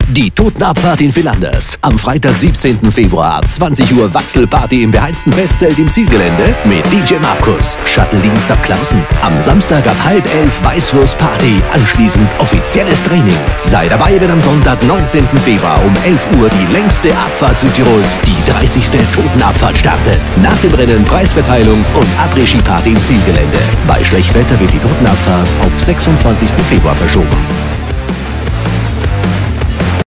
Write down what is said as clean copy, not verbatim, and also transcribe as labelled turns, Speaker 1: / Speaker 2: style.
Speaker 1: Die Totenabfahrt in Villanders. Am Freitag, 17. Februar ab 20 Uhr Wachselparty im beheizten Festzelt im Zielgelände mit DJ Markus. Shuttle-Dienst ab Klausen. Am Samstag ab 10:30 Weißwurstparty. Anschließend offizielles Training. Sei dabei, wenn am Sonntag, 19. Februar um 11 Uhr die längste Abfahrt Südtirols, die 30. Totenabfahrt startet. Nach dem Rennen Preisverteilung und Après-Ski-Party im Zielgelände. Bei Schlechtwetter wird die Totenabfahrt auf 26. Februar verschoben.